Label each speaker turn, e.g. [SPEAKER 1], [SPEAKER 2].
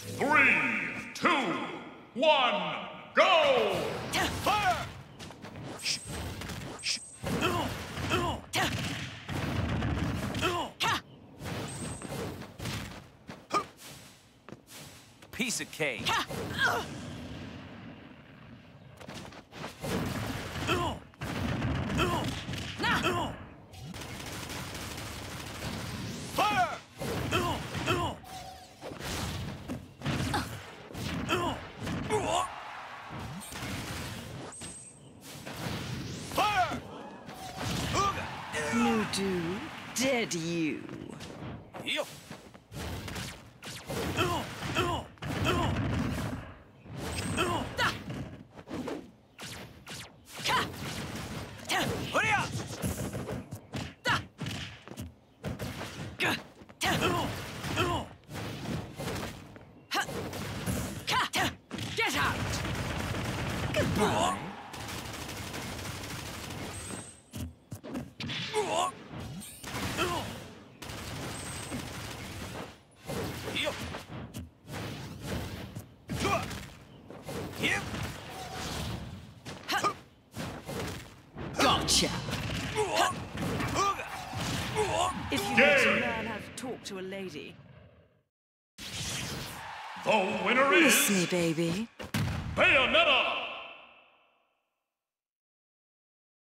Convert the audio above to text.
[SPEAKER 1] 3, 2, 1, go!
[SPEAKER 2] Fire! Piece of cake. Fire! Fire!
[SPEAKER 3] You do? Dead you.
[SPEAKER 2] Yo. Hurry up!
[SPEAKER 3] Get out! Goodbye.
[SPEAKER 2] Yo. Yep.
[SPEAKER 3] Gotcha. If you let a man have talk to a lady.
[SPEAKER 1] The winner
[SPEAKER 3] Miss me,
[SPEAKER 1] is
[SPEAKER 3] baby.
[SPEAKER 1] Bayonetta!